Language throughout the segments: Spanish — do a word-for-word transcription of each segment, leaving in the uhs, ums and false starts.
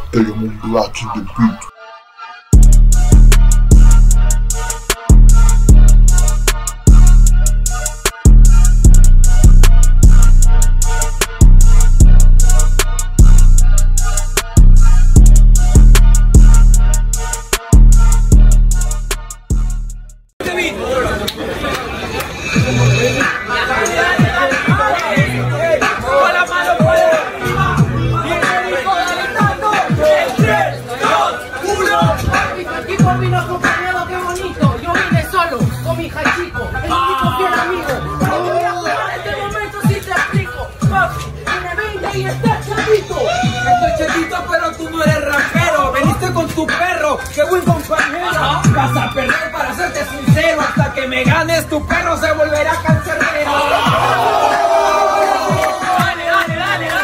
Element Black in the beat. Vino acompañado, qué bonito. Yo vine solo, con mi jachico, el único fiel amigo. Pero voy a jugar en este momento si te explico. Papi, tiene veinte y está chavito. Estoy chavito, pero tú no eres rapero. Veniste con tu perro, qué buen compañero. Vas a perder, para serte sincero. Hasta que me ganes, tu perro se volverá cancerbero. Dale, dale, dale, dale.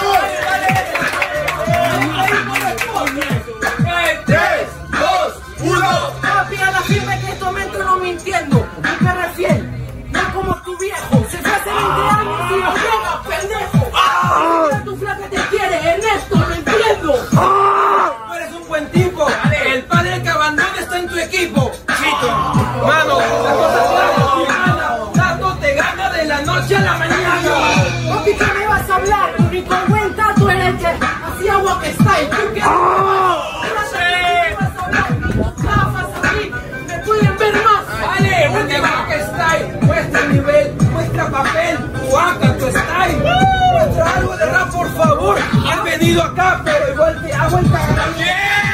Papi, a la firme que esto me entro no mintiendo. Mi perro es fiel, no como tu viejo. Se fue hace veinte años y no llega, pendejo. Mira, tu flaca te quiere, en esto lo entiendo. Tú eres un buen tipo. El padre que abandona está en tu equipo. Chito, mano, la cosa clara. Tato te gana de la noche a la mañana. Papi, ¿qué me vas a hablar? Tu único buen tato era el que hacía agua que está. ¿Y tú qué? Muestra nivel, muestra papel, tu acá, tu style. Muestra algo de rap, por favor. Has venido acá, pero igual te hago el cagado.